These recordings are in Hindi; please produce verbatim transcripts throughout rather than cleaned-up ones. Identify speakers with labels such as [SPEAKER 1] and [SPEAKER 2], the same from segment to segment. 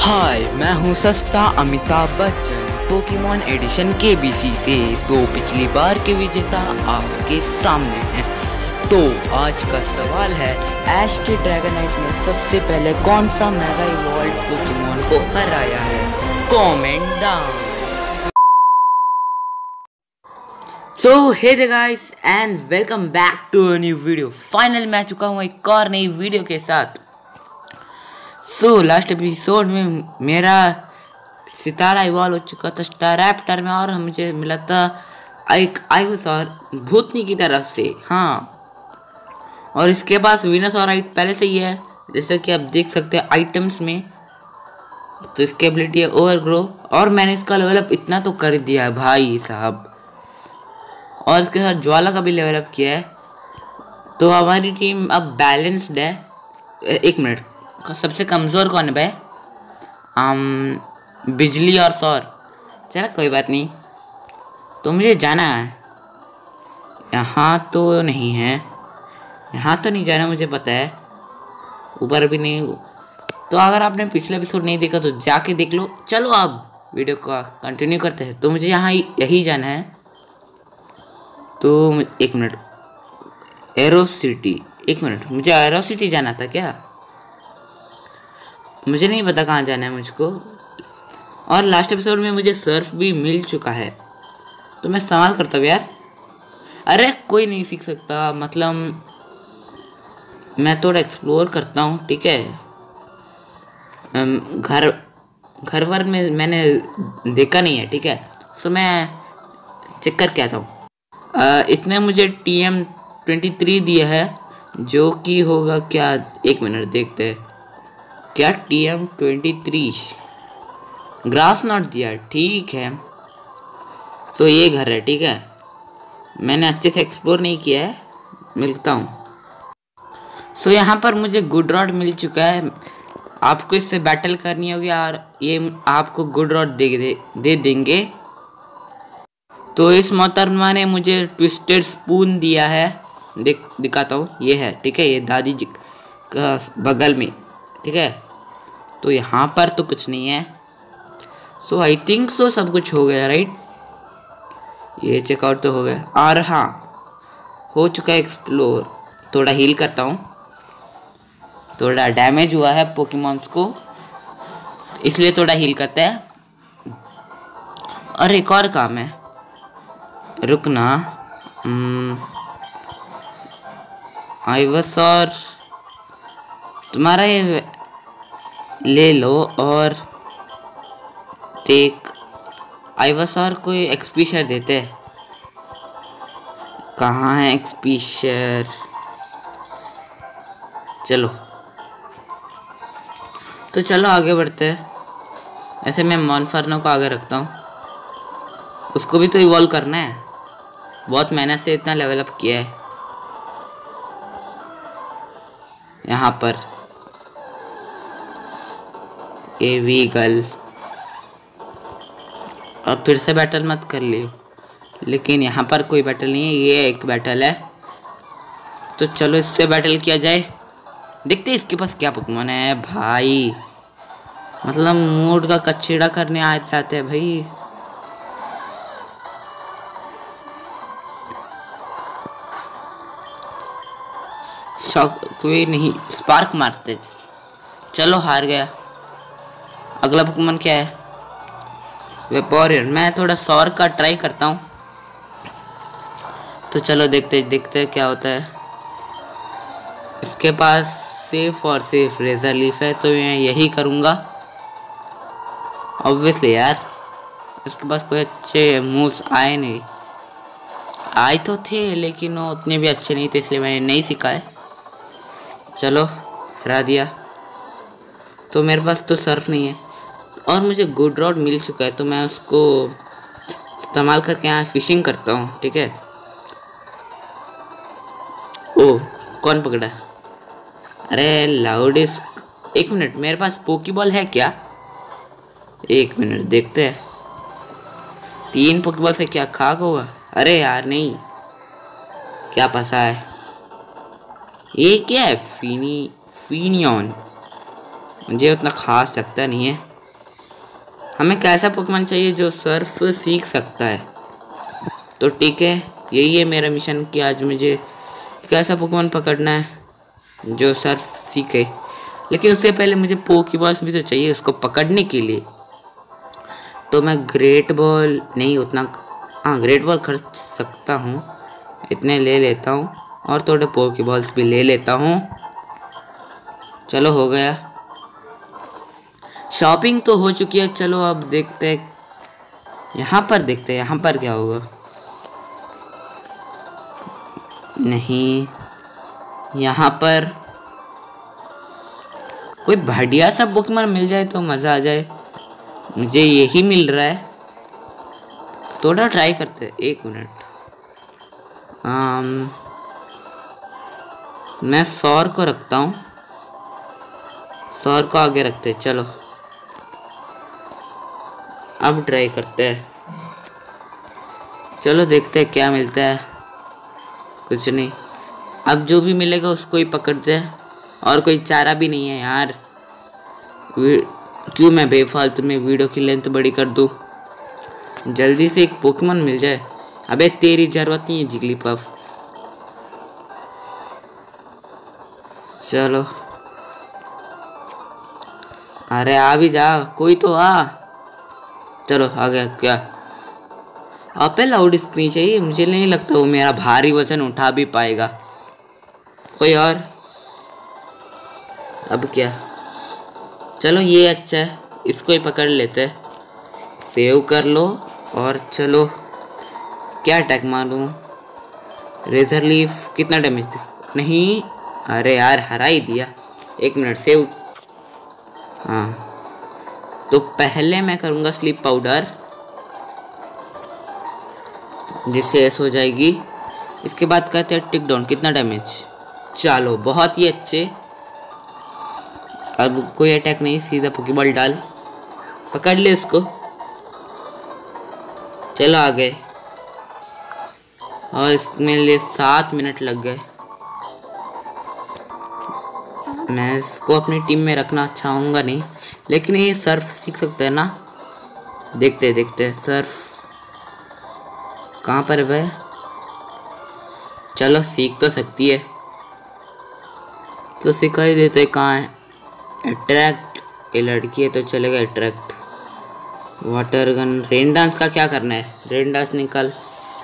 [SPEAKER 1] हाय, मैं हूँ सस्ता Amitabh Bachchan Pokemon edition K B C से। तो पिछली बार के विजेता आपके सामने हैं। तो आज का सवाल है, ऐश के ड्रैगनाइट ने सबसे पहले कौन सा मेगा इवॉल्व पोकेमॉन को हराया है? Comment down. So hey guys and welcome back to a new video. Final मैं चुका हूँ एक और नई वीडियो के साथ। सो लास्ट एपिसोड में मेरा सितारा इवॉल्व हो चुका था स्टारैप्टर में और मुझे मिला था एक आइवोसॉर भूतनी की तरफ से। हाँ, और इसके पास विनासॉराइट पहले से ही है, जैसे कि आप देख सकते हैं आइटम्स में। तो इसकी एबिलिटी है ओवरग्रो और मैंने इसका लेवल अप इतना तो कर दिया है भाई साहब, और इसके साथ ज्वाला का भी लेवल अप किया है। तो हमारी टीम अब बैलेंस्ड है। एक मिनट, सबसे कमज़ोर कौन है भाई? आम बिजली और सौर। चलो कोई बात नहीं। तो मुझे जाना है, यहाँ तो नहीं है, यहाँ तो नहीं जाना, मुझे पता है। ऊपर भी नहीं। तो अगर आपने पिछला एपिसोड नहीं देखा तो जाके देख लो। चलो अब वीडियो का कंटिन्यू करते हैं। तो मुझे यहाँ यही जाना है। तो एक मिनट, एरो सिटी। एक मिनट, मुझे एरो सिटी जाना था क्या? मुझे नहीं पता कहाँ जाना है मुझको। और लास्ट एपिसोड में मुझे सर्फ भी मिल चुका है, तो मैं इस्तेमाल करता हूँ यार। अरे कोई नहीं सीख सकता, मतलब मैं थोड़ा एक्सप्लोर करता हूँ, ठीक है। घर घर वर में मैंने देखा नहीं है, ठीक है। सो मैं चेक करके आता हूँ। इसने मुझे टी एम ट्वेंटी थ्री दिया है, जो कि होगा क्या? एक मिनट देखते हैं। क्या टी एम ट्वेंटी थ्री ग्रास नॉट दिया, ठीक है। तो ये घर है, ठीक है। मैंने अच्छे से एक्सप्लोर नहीं किया है, मिलता हूँ। सो यहाँ पर मुझे गुड रॉड मिल चुका है। आपको इससे बैटल करनी होगी और ये आपको गुड रॉड दे, दे दे देंगे। तो इस मोहतरमा ने मुझे ट्विस्टेड स्पून दिया है, देख दिखाता हूँ। ये है, ठीक है, ये दादी जी का बगल में, ठीक है। तो यहाँ पर तो कुछ नहीं है। सो आई थिंक सो सब कुछ हो गया, राइट। ये चेकआउट तो हो गया, और हाँ हो चुका है एक्सप्लोर। थोड़ा हील करता हूँ, थोड़ा डैमेज हुआ है पोकेमॉन्स को, इसलिए थोड़ा हील करते हैं। और एक और काम है, रुकना। आइवोसॉर तुम्हारा ये ले लो और टेक। आइवोसॉर को एक्सपी शेयर देते हैं। कहाँ है एक्सपी शेयर? चलो तो चलो आगे बढ़ते हैं। ऐसे मैं मॉनफर्नो को आगे रखता हूँ, उसको भी तो इवॉल्व करना है। बहुत मेहनत से इतना लेवल अप किया है। यहाँ पर ये वीगल, और फिर से बैटल मत कर लियो। लेकिन यहाँ पर कोई बैटल नहीं है, ये एक बैटल है। तो चलो इससे बैटल किया जाए, देखते हैं इसके पास क्या पोकेमॉन है भाई। मतलब मूड का कचड़ा करने आ जाते हैं भाई। शॉक कोई नहीं, स्पार्क मारते। चलो हार गया। अगला पोकेमॉन क्या है? वेपोरियन। मैं थोड़ा सौर का ट्राई करता हूँ। तो चलो देखते देखते क्या होता है। इसके पास सिर्फ और सिर्फ रेजर लीफ है, तो मैं यही करूँगा ऑब्वियसली यार। इसके पास कोई अच्छे मूव्स आए नहीं, आए तो थे लेकिन वो उतने भी अच्छे नहीं थे, इसलिए मैंने नहीं सीखा है। चलो हरा दिया। तो मेरे पास तो सर्फ नहीं है, और मुझे गुड रॉड मिल चुका है, तो मैं उसको इस्तेमाल करके यहाँ फिशिंग करता हूँ, ठीक है। ओ कौन पकड़ा? अरे लाउडिस्क। एक मिनट, मेरे पास पोकीबॉल है क्या? एक मिनट देखते हैं। तीन पोकीबॉल से क्या खाक होगा? अरे यार नहीं, क्या फंसा है? ये क्या है? फिनी फिनियन। मुझे उतना खास लगता नहीं है। हमें कैसा पोकेमॉन चाहिए जो सर्फ सीख सकता है। तो ठीक है, यही है मेरा मिशन कि आज मुझे कैसा पोकेमॉन पकड़ना है जो सर्फ सीखे। लेकिन उससे पहले मुझे पोकेबॉल्स भी तो चाहिए उसको पकड़ने के लिए। तो मैं ग्रेट बॉल नहीं उतना, हाँ ग्रेट बॉल खर्च सकता हूँ, इतने ले लेता हूँ और थोड़े पोकेबॉल्स भी ले लेता हूँ। चलो हो गया, शॉपिंग तो हो चुकी है। चलो अब देखते हैं, यहाँ पर देखते हैं यहाँ पर क्या होगा। नहीं, यहाँ पर कोई बढ़िया सा पोकेमॉन मिल जाए तो मज़ा आ जाए। मुझे यही मिल रहा है, थोड़ा ट्राई करते हैं। एक मिनट, आम, मैं सौर को रखता हूँ, सौर को आगे रखते हैं। चलो अब ट्राई करते हैं, चलो देखते हैं क्या मिलता है। कुछ नहीं, अब जो भी मिलेगा उसको ही पकड़ते हैं, और कोई चारा भी नहीं है यार। क्यों मैं बेफालतू में वीडियो की लेंथ बड़ी कर दूँ, जल्दी से एक पोकेमॉन मिल जाए। अबे तेरी जरूरत नहीं है जिगलीपफ। चलो अरे आ भी जा, कोई तो आ। चलो आ गया क्या? आपे लाउड इतनी चाहिए, मुझे नहीं लगता वो मेरा भारी वजन उठा भी पाएगा। कोई और? अब क्या, चलो ये अच्छा है, इसको ही पकड़ लेते हैं। सेव कर लो और चलो, क्या अटैक मारूं? रेजर लीफ कितना डैमेज दे? नहीं, अरे यार हरा ही दिया। एक मिनट, सेव। हाँ तो पहले मैं करूँगा स्लीप पाउडर, जिससे ऐसा हो जाएगी। इसके बाद कहते हैं टिक डाउन, कितना डैमेज? चलो बहुत ही अच्छे। अब कोई अटैक नहीं, सीधा पोकेबॉल डाल, पकड़ ले इसको। चलो आ गए, और इसमें लिए सात मिनट लग गए। मैं इसको अपनी टीम में रखना चाहूँगा नहीं, लेकिन ये सर्फ सीख सकते हैं ना। देखते देखते सर्फ कहाँ पर है भाई? चलो सीख तो सकती है, तो सिखाई देते कहाँ है। अट्रैक्ट, ये लड़की है तो चलेगा attract. Water gun, rain dance का क्या करना है? रेन डांस निकाल।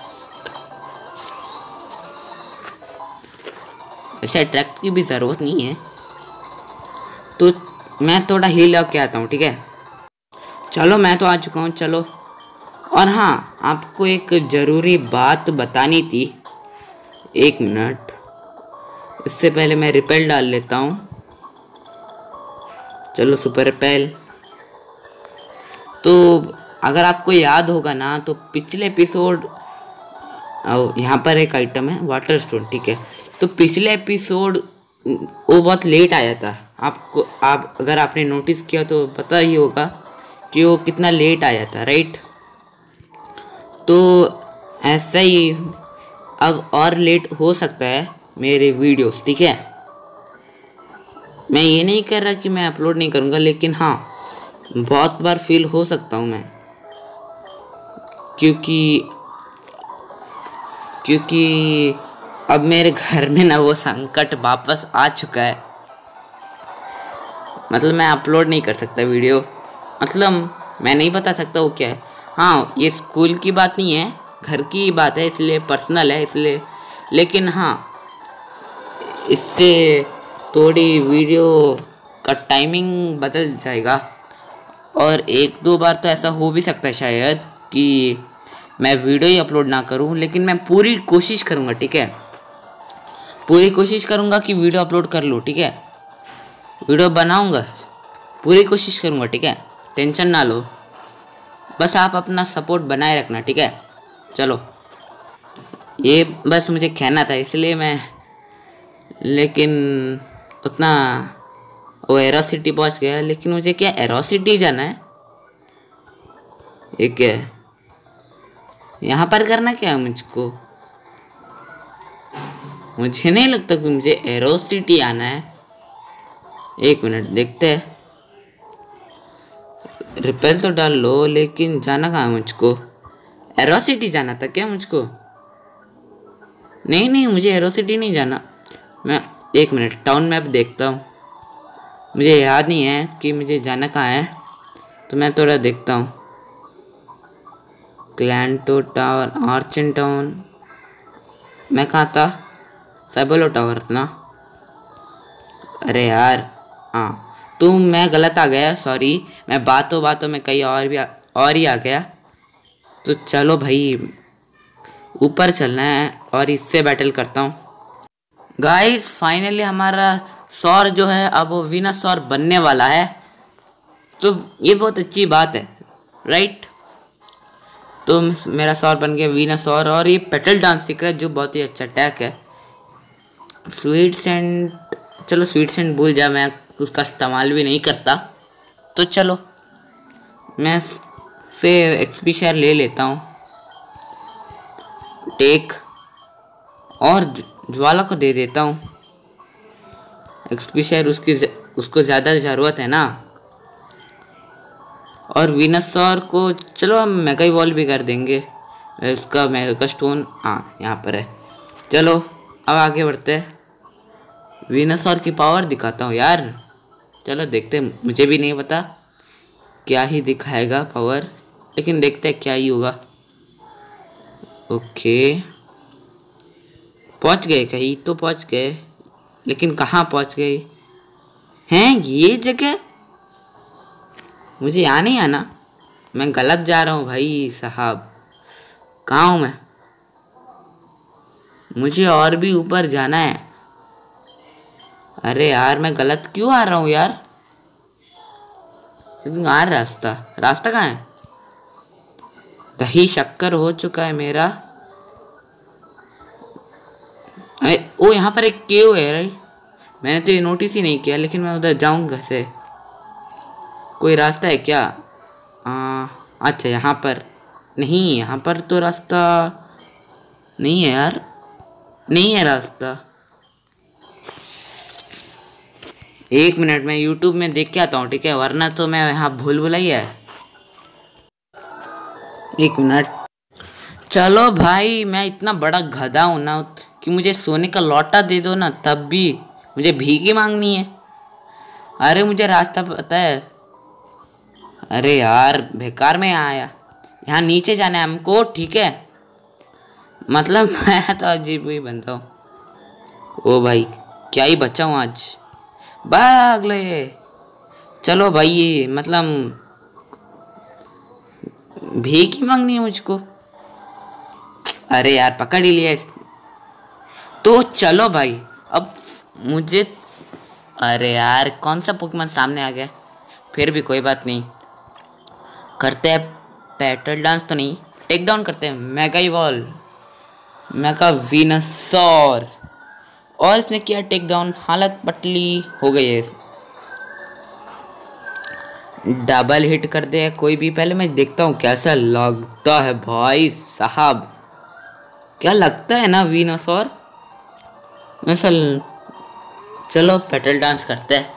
[SPEAKER 1] ऐसे अट्रैक्ट की भी ज़रूरत नहीं है, तो मैं थोड़ा हील आके आता हूँ, ठीक है। चलो मैं तो आ चुका हूँ, चलो। और हाँ, आपको एक ज़रूरी बात बतानी थी। एक मिनट, इससे पहले मैं रिपेल डाल लेता हूँ। चलो सुपर रिपेल। तो अगर आपको याद होगा ना, तो पिछले एपिसोड, यहाँ पर एक आइटम है वाटर स्टोन, ठीक है। तो पिछले एपिसोड वो बहुत लेट आया था। आपको, आप अगर आपने नोटिस किया तो पता ही होगा कि वो कितना लेट आया था, राइट। तो ऐसा ही अब और लेट हो सकता है मेरे वीडियोस, ठीक है। मैं ये नहीं कर रहा कि मैं अपलोड नहीं करूँगा, लेकिन हाँ बहुत बार फील हो सकता हूँ मैं, क्योंकि क्योंकि अब मेरे घर में ना वो संकट वापस आ चुका है। मतलब मैं अपलोड नहीं कर सकता वीडियो, मतलब मैं नहीं बता सकता वो क्या है। हाँ ये स्कूल की बात नहीं है, घर की बात है, इसलिए पर्सनल है, इसलिए। लेकिन हाँ इससे थोड़ी वीडियो का टाइमिंग बदल जाएगा, और एक दो बार तो ऐसा हो भी सकता है शायद कि मैं वीडियो ही अपलोड ना करूं। लेकिन मैं पूरी कोशिश करूंगा, ठीक है। पूरी कोशिश करूंगा कि वीडियो अपलोड कर लूँ, ठीक है। वीडियो बनाऊंगा, पूरी कोशिश करूंगा, ठीक है। टेंशन ना लो, बस आप अपना सपोर्ट बनाए रखना, ठीक है। चलो ये बस मुझे कहना था, इसलिए मैं, लेकिन उतना वो एरोसिटी पहुंच गया। लेकिन मुझे क्या एरोसिटी जाना है? ये क्या है? यहाँ पर करना क्या है मुझको? मुझे नहीं लगता कि मुझे एरोसिटी आना है। एक मिनट देखते हैं। रिपेल तो डाल लो, लेकिन जाना कहाँ है मुझको? एरो सिटी जाना था क्या मुझको? नहीं नहीं, मुझे एरो सिटी नहीं जाना। मैं एक मिनट टाउन मैप देखता हूँ। मुझे याद नहीं है कि मुझे जाना कहाँ है, तो मैं थोड़ा देखता हूँ। क्लैंटो टावर, आर्चन टाउन, मैं कहाँ था? सैबोलो टावर ना? अरे यार हाँ, तो मैं गलत आ गया, सॉरी। मैं बातों बातों में कहीं और भी आ, और ही आ गया। तो चलो भाई, ऊपर चलना है और इससे बैटल करता हूँ। गाइस फाइनली हमारा सौर जो है अब वो वीनस सौर बनने वाला है, तो ये बहुत अच्छी बात है, राइट? तो मेरा सौर बन गया वीनस सौर, और ये पेटल डांस दिख रहा है जो बहुत ही अच्छा अटैक है। स्वीट्स एंड, चलो स्वीट्स एंड भूल जा, मैं उसका इस्तेमाल भी नहीं करता। तो चलो मैं से एक्सपी शेयर ले लेता हूँ, टेक, और ज्वाला को दे देता हूँ एक्सपी शेयर, उसकी उसको ज़्यादा ज़रूरत है ना। और वीनसौर को चलो हम मेगा इवॉल्व भी कर देंगे। उसका मेगा स्टोन हाँ यहाँ पर है। चलो अब आगे बढ़ते हैं, वीनसौर की पावर दिखाता हूँ यार। चलो देखते हैं, मुझे भी नहीं पता क्या ही दिखाएगा पावर, लेकिन देखते हैं क्या ही होगा। ओके पहुँच गए, कहीं तो पहुँच गए, लेकिन कहाँ पहुँच गए हैं? ये जगह मुझे यहाँ नहीं आना, मैं गलत जा रहा हूँ भाई साहब। कहाँ हूँ मैं? मुझे और भी ऊपर जाना है। अरे यार मैं गलत क्यों आ रहा हूँ यार? आ रास्ता रास्ता कहाँ है? दही शक्कर हो चुका है मेरा। अरे ओ यहाँ पर एक केव है राइट, मैंने तो ये नोटिस ही नहीं किया, लेकिन मैं उधर जाऊँ कैसे? कोई रास्ता है क्या? आ, अच्छा यहाँ पर नहीं, यहाँ पर तो रास्ता नहीं है यार, नहीं है रास्ता। एक मिनट में यूट्यूब में देख के आता हूँ, ठीक है? वरना तो मैं यहाँ भूल भुलैया है। एक मिनट। चलो भाई, मैं इतना बड़ा गधा हूँ ना कि मुझे सोने का लौटा दे दो ना, तब भी मुझे भीख ही मांगनी है। अरे मुझे रास्ता पता है। अरे यार बेकार में यहाँ आया, यहाँ नीचे जाना है हमको, ठीक है? मतलब मैं तो अजीब ही बनता हूँ। ओ भाई क्या ही बचा हूँ आज, भाग ले। चलो भाई, ये मतलब भीख ही मांगनी है मुझको। अरे यार पकड़ ही लिया इस, तो चलो भाई अब मुझे। अरे यार कौन सा पोकेमॉन सामने आ गया? फिर भी कोई बात नहीं, करते हैं पेटल डांस, तो नहीं टेक डाउन करते हैं मेगा इवॉल्व, मेगा वीनसौर। और इसने किया टेक डाउन, हालत पटली हो गई है। डबल हिट कर दे कोई भी, पहले मैं देखता हूँ कैसा लगता है भाई साहब। क्या लगता है ना वीनसौर वैसा। चलो पेटल डांस करते हैं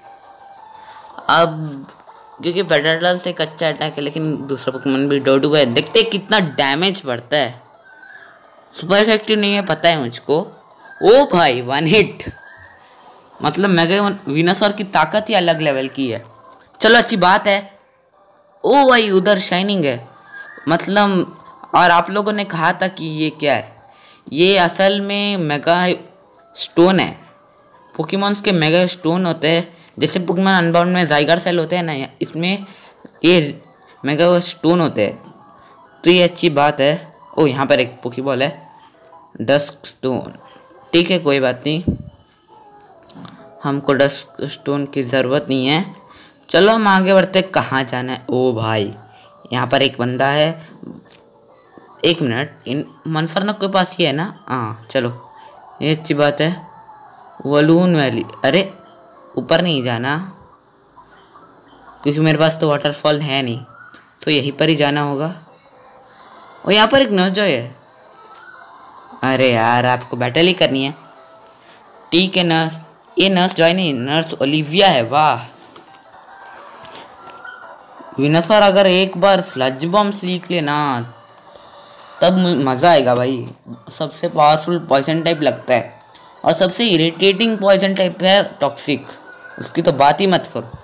[SPEAKER 1] अब, क्योंकि पेटल डांस एक अच्छा अटैक है, लेकिन दूसरा पोकेमॉन भी डोडू है, देखते हैं कितना डैमेज बढ़ता है। सुपर इफेक्टिव नहीं है पता है मुझको। ओ भाई वन हिट, मतलब मेगा वीनसौर की ताकत ही अलग लेवल की है। चलो अच्छी बात है। ओ भाई उधर शाइनिंग है, मतलब। और आप लोगों ने कहा था कि ये क्या है, ये असल में मेगा स्टोन है। पोकेमॉन्स के मेगा स्टोन होते हैं, जैसे पोकेमॉन अनबाउंड में ज़ाइगर सेल होते हैं ना, इसमें ये मेगा स्टोन होते हैं। तो ये अच्छी बात है। ओ यहाँ पर एक पोकेबॉल है, डस्क स्टोन, ठीक है कोई बात नहीं, हमको डस्क स्टोन की ज़रूरत नहीं है। चलो हम आगे बढ़ते, कहाँ जाना है? ओ भाई यहाँ पर एक बंदा है, एक मिनट, इन मनफरनक के पास ही है ना? हाँ चलो ये अच्छी बात है। वलून वैली, अरे ऊपर नहीं जाना, क्योंकि मेरे पास तो वाटरफॉल है नहीं, तो यहीं पर ही जाना होगा। और यहाँ पर एक नर्स जो है, अरे यार आपको बैटल ही करनी है, ठीक है नर्स। ये नर्स जो है नहीं, नर्स ओलिविया है, वाह। विनसर अगर एक बार स्लज बॉम्ब सीख लेना तब मज़ा आएगा भाई। सबसे पावरफुल पॉइजन टाइप लगता है और सबसे इरिटेटिंग पॉइजन टाइप है टॉक्सिक, उसकी तो बात ही मत करो।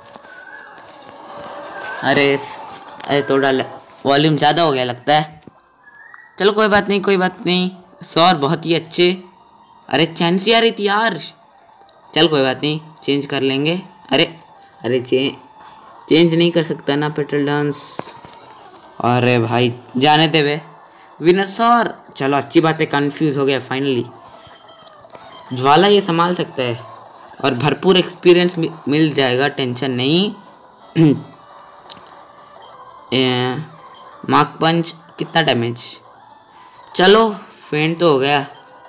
[SPEAKER 1] अरे अरे थोड़ा वॉल्यूम ज़्यादा हो गया लगता है। चलो कोई बात नहीं कोई बात नहीं, सौर बहुत ही अच्छे। अरे चैंसी आ रही थी यार। चल कोई बात नहीं, चेंज कर लेंगे। अरे अरे चेंज चेंज नहीं कर सकता ना पेट्रोल डांस। अरे भाई जाने दे वे विनसर। चलो अच्छी बात है, कंफ्यूज हो गया फाइनली। ज्वाला ये संभाल सकता है और भरपूर एक्सपीरियंस मिल जाएगा, टेंशन नहीं। मार्क पंच कितना डैमेज। चलो फेंट तो हो गया।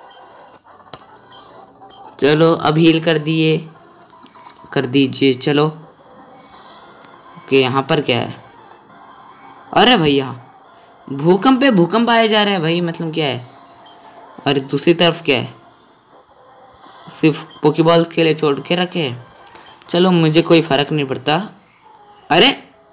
[SPEAKER 1] चलो अब हील कर दिए कर दीजिए। चलो ओके, यहाँ पर क्या है? अरे भैया भूकंप पे भूकंप आए जा रहे हैं भाई, मतलब क्या है? और दूसरी तरफ क्या है? सिर्फ पोकेबॉल्स के लिए छोड़ के रखे। चलो मुझे कोई फर्क नहीं पड़ता। अरे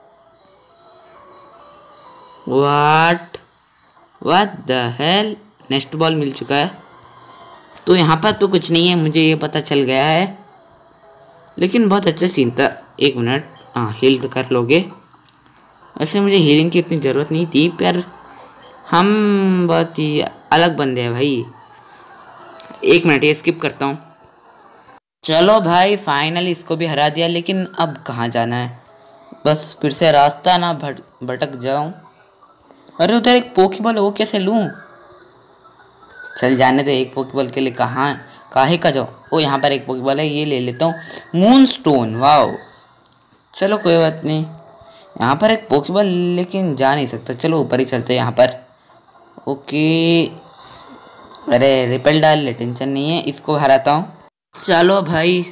[SPEAKER 1] what what the hell, next ball मिल चुका है। तो यहाँ पर तो कुछ नहीं है, मुझे ये पता चल गया है, लेकिन बहुत अच्छा सीन था। एक मिनट, हाँ हील तो कर लोगे। वैसे मुझे हीलिंग की इतनी ज़रूरत नहीं थी, पर हम बहुत ही अलग बंदे हैं भाई। एक मिनट ये स्किप करता हूँ। चलो भाई फाइनली इसको भी हरा दिया, लेकिन अब कहाँ जाना है? बस फिर से रास्ता ना भट भटक जाऊँ। अरे उधर एक पोकेबॉल, वो कैसे लूँ? चल जाने दे, एक पोकेबॉल के लिए कहाँ काहे का जाओ। ओ यहाँ पर एक पोकेबॉल है, ये ले लेता हूँ। Moon stone, wow. चलो कोई बात नहीं, यहाँ पर एक पोकेबॉल लेकिन जा नहीं सकता। चलो ऊपर ही चलते हैं यहाँ पर। ओके अरे रिपेल डाल ले, टेंशन नहीं है, इसको हराता हूँ। चलो भाई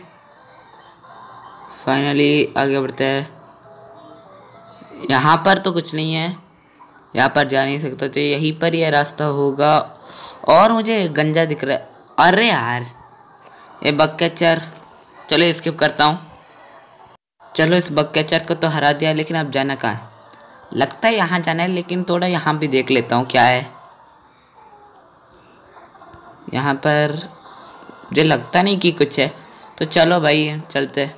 [SPEAKER 1] फाइनली आगे बढ़ते हैं। यहाँ पर तो कुछ नहीं है, यहाँ पर जा नहीं सकता, तो यहीं पर यह रास्ता होगा। और मुझे गंजा दिख रहा है। अरे यार ये बग कैचर, चलो स्किप करता हूँ। चलो इस बग कैचर को तो हरा दिया, लेकिन अब जाना कहाँ है? लगता है यहाँ जाना है, लेकिन थोड़ा यहाँ भी देख लेता हूँ क्या है। यहाँ पर मुझे लगता नहीं कि कुछ है, तो चलो भाई चलते।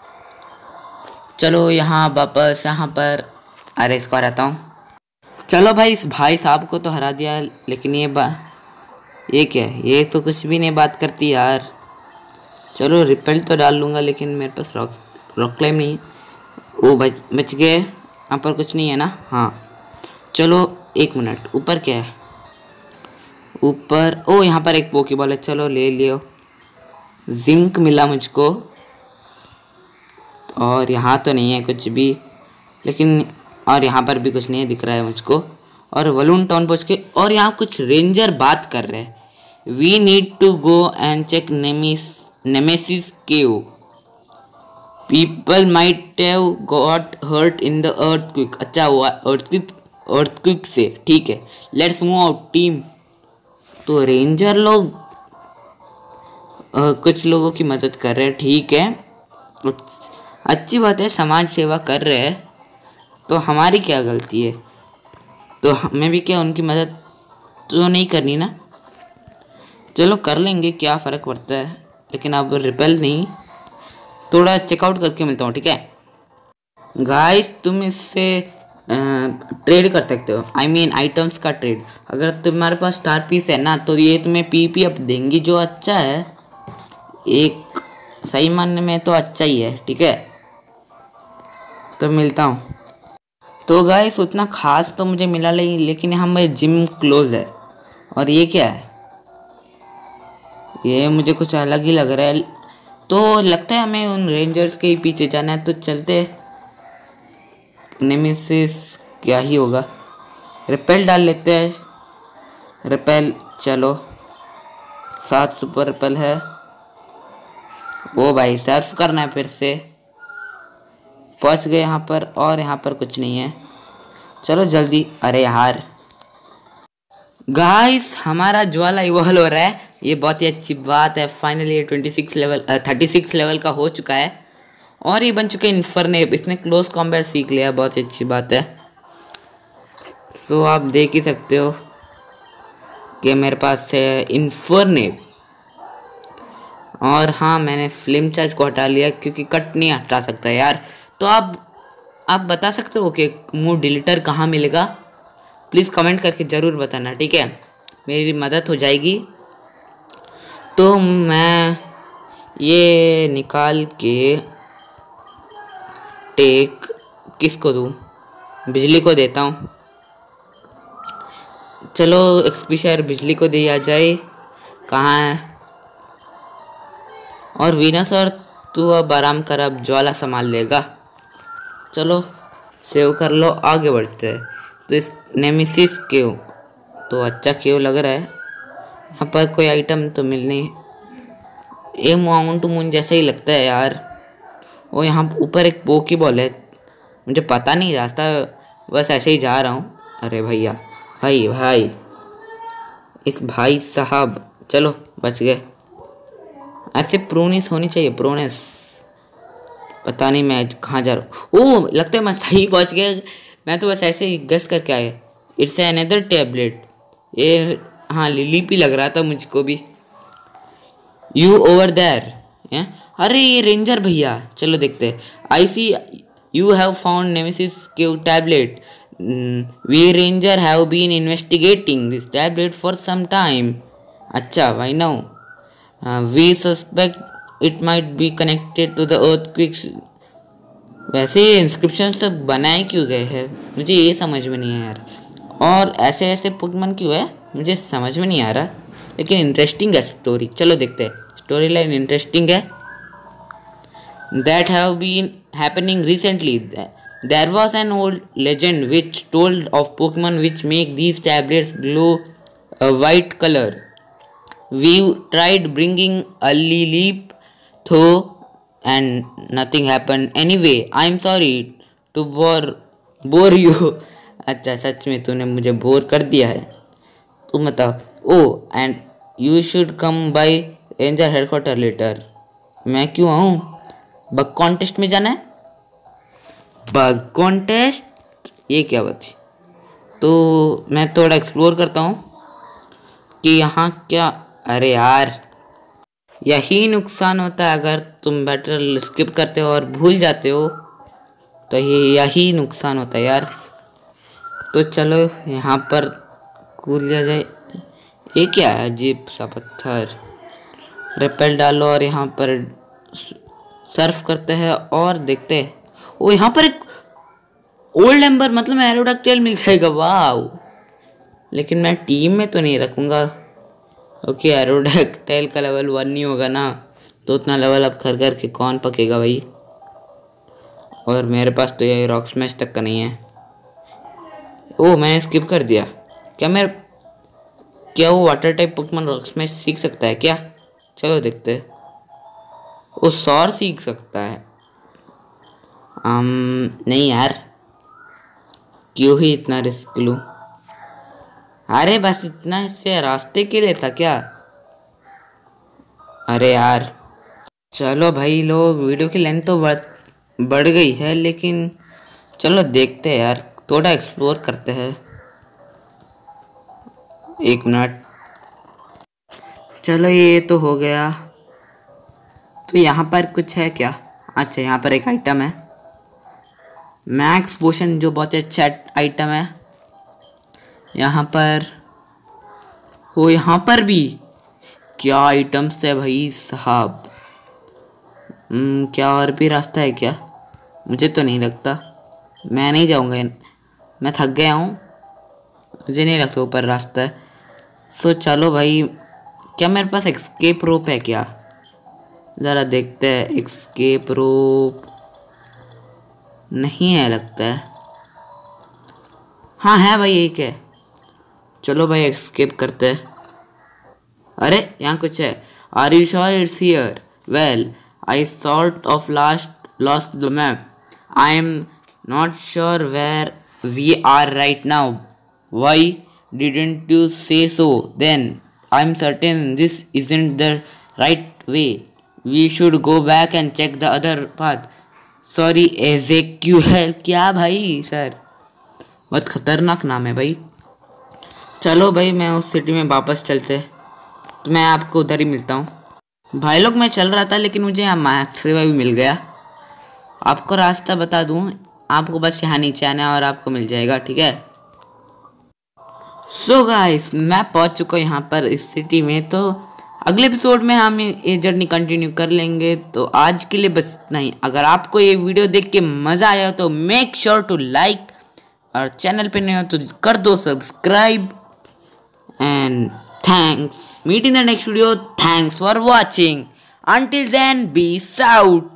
[SPEAKER 1] चलो यहाँ वापस यहाँ पर। अरे इसको हराता हूँ। चलो भाई इस भाई साहब को तो हरा दिया, लेकिन ये बा ये क्या है? ये तो कुछ भी नहीं बात करती यार। चलो रिपेल तो डाल लूँगा, लेकिन मेरे पास रॉक रॉक क्लाइम नहीं है। ओ बच बच गए। यहाँ पर कुछ नहीं है ना? हाँ चलो एक मिनट, ऊपर क्या है? ऊपर ओ यहाँ पर एक पोकेबॉल है, चलो ले लियो। जिंक मिला मुझको। और यहाँ तो नहीं है कुछ भी, लेकिन और यहाँ पर भी कुछ नहीं दिख रहा है मुझको। और वलून टाउन पहुँच के, और यहाँ कुछ रेंजर बात कर रहे हैं। We need to go and check Nemis Nemesis cave. People might have got hurt in the earthquake. अच्छा हुआ अर्थक्वेक अर्थक्वेक से, ठीक है। Let's move out team. तो रेंजर लोग आ, कुछ लोगों की मदद कर रहे हैं, ठीक है, अच्छी बात है, समाज सेवा कर रहे हैं, तो हमारी क्या गलती है? तो हमें भी क्या उनकी मदद तो नहीं करनी ना? चलो कर लेंगे, क्या फ़र्क पड़ता है। लेकिन अब रिपेल नहीं, थोड़ा चेकआउट करके मिलता हूँ, ठीक है गाइस। तुम इससे ट्रेड कर सकते हो, आई मीन आइटम्स का ट्रेड। अगर तुम्हारे पास स्टार पीस है ना, तो ये तुम्हें पी पी अप देंगी, जो अच्छा है। एक सही मानने में तो अच्छा ही है, ठीक है। तो मिलता हूँ। तो गाइस उतना खास तो मुझे मिला नहीं, लेकिन यहाँ में जिम क्लोज है। और ये क्या है? ये मुझे कुछ अलग ही लग रहा है, तो लगता है हमें उन रेंजर्स के ही पीछे जाना है, तो चलते। नेमेसिस क्या ही होगा, रिपेल डाल लेते हैं। रिपेल, चलो सात सुपर रिपेल है। वो भाई सर्फ करना है फिर से। पहुंच गए यहाँ पर, और यहाँ पर कुछ नहीं है, चलो जल्दी। अरे यार गाइस हमारा ज्वाला इवॉल्व हो रहा है, ये बहुत ही अच्छी बात है। फाइनली ये twenty six level thirty six level का हो चुका है। और ये बन चुके इन्फर्नेप। इसने क्लोज कॉम्बैट सीख लिया, बहुत अच्छी बात है। सो आप देख ही सकते हो कि मेरे पास है इन्फर्नेप। और हाँ, मैंने फ्लेम चार्ज को हटा लिया क्योंकि कट नहीं हटा सकता यार। तो आप आप बता सकते हो कि मूव डिलीटर कहाँ मिलेगा? प्लीज़ कमेंट करके ज़रूर बताना, ठीक है, मेरी मदद हो जाएगी। तो मैं ये निकाल के टेक किसको दूँ? बिजली को देता हूँ। चलो एक्सपी शेयर बिजली को दिया जाए। कहाँ है? और वीनस, और तू अब आराम कर, अब ज्वाला संभाल लेगा। चलो सेव कर लो, आगे बढ़ते हैं। तो इस नेमिसिस क्यों तो अच्छा क्यों लग रहा है। यहाँ पर कोई आइटम तो मिल नहीं। ये माउंट मून जैसा ही लगता है यार। वो यहाँ ऊपर एक पोकी बॉल है, मुझे पता नहीं रास्ता, बस ऐसे ही जा रहा हूँ। अरे भैया, भाई भाई इस भाई साहब, चलो बच गए। ऐसे प्रोनेस होनी चाहिए, प्रोनेस। पता नहीं मैं कहाँ जा रहा हूँ। ओह, लगता है मैं सही पहुँच गया। मैं तो बस ऐसे ही गस करके आया। It's another tablet. ये हाँ, लिली भी लग रहा था मुझको भी। You over there. अरे ये रेंजर भैया, चलो देखते हैं। I see you have found Nemesis Q tablet. We ranger have been investigating this tablet for some time. अच्छा, why now we suspect it might be connected to the earthquakes. वैसे ये इंस्क्रिप्शन सब बनाए क्यों गए हैं, मुझे ये समझ में नहीं है यार। और ऐसे ऐसे पोकेमॉन क्यों है, मुझे समझ में नहीं आ रहा। लेकिन इंटरेस्टिंग है स्टोरी, चलो देखते हैं। स्टोरी लाइन इंटरेस्टिंग है। That have been happening recently. There was an old legend which told of Pokemon which make these tablets glow a white color. We tried bringing a leap though and nothing happened. Anyway, I'm sorry to bore bore you. अच्छा, सच में तूने मुझे बोर कर दिया है। तुम बताओ। Oh, and you should come by ranger headquarter later. मैं क्यों आऊँ? बग कॉन्टेस्ट में जाना है। बग कॉन्टेस्ट, ये क्या बात थी? तो मैं थोड़ा एक्सप्लोर करता हूँ कि यहाँ क्या। अरे यार, यही नुकसान होता है अगर तुम बैटल स्किप करते हो और भूल जाते हो, तो ये यही नुकसान होता है यार। तो चलो यहाँ पर कूद लिया जाए। ये क्या है? अजीब सा पत्थर। रेपेल डालो और यहाँ पर सर्फ करते हैं और देखते हैं। ओ, यहाँ पर एक ओल्ड एम्बर, मतलब एरोडक्टाइल मिल जाएगा। वाह, लेकिन मैं टीम में तो नहीं रखूँगा। ओके, एरोडक्टाइल का लेवल वन नहीं होगा ना, तो उतना लेवल अप कर कर के कौन पकेगा भाई। और मेरे पास तो ये रॉक स्मैश तक का नहीं है। ओ, मैंने स्किप कर दिया। क्या मैं क्या वो water type Pokemon rock smash सीख सकता है क्या? चलो देखते हैं। वो सौर सीख सकता है। आम, नहीं यार, क्यों ही इतना रिस्क लूँ। अरे बस इतना इससे रास्ते के लिए था क्या? अरे यार, चलो भाई लोग, वीडियो की लेंथ तो बढ़ बढ़ गई है, लेकिन चलो देखते हैं यार, थोड़ा एक्सप्लोर करते हैं। एक मिनट, चलो ये तो हो गया। तो यहाँ पर कुछ है क्या? अच्छा, यहाँ पर एक आइटम है, मैक्स पोशन, जो बहुत अच्छा आइटम है। यहाँ पर हो, यहाँ पर भी क्या आइटम्स है भाई साहब। क्या और भी रास्ता है क्या? मुझे तो नहीं लगता, मैं नहीं जाऊँगा, मैं थक गया हूँ, मुझे नहीं लगता ऊपर रास्ता है। तो चलो भाई, क्या मेरे पास एस्केप रोप है क्या? ज़रा देखते हैं। एस्केप रोप नहीं है लगता है। हाँ है भाई, एक है। चलो भाई एस्केप करते हैं। अरे यहाँ कुछ है। Are you sure it's here? Well, I sort of last lost the map. I am not sure where we are right now. Why didn't you say so then? I am certain this isn't the right way. We should go back and check the other path. Sorry AJ क्यू है क्या भाई सर, बहुत खतरनाक नाम है भाई। चलो भाई मैं उस सिटी में वापस चलते, तो मैं आपको उधर ही मिलता हूँ। भाई लोग मैं चल रहा था लेकिन मुझे यहाँ मैक्स रिवाइव भी मिल गया। आपको रास्ता बता दूँ, आपको बस यहाँ नीचे आना है और आपको मिल जाएगा, ठीक है। सो गाइस मैं पहुँच चुका हूँ यहाँ पर इस सिटी में, तो अगले एपिसोड में हम ये जर्नी कंटिन्यू कर लेंगे। तो आज के लिए बस इतना ही। अगर आपको ये वीडियो देख के मज़ा आया तो मेक श्योर टू लाइक, और चैनल पे नहीं हो तो कर दो subscribe. And thanks, meet in the next video. Thanks for watching, until then peace out.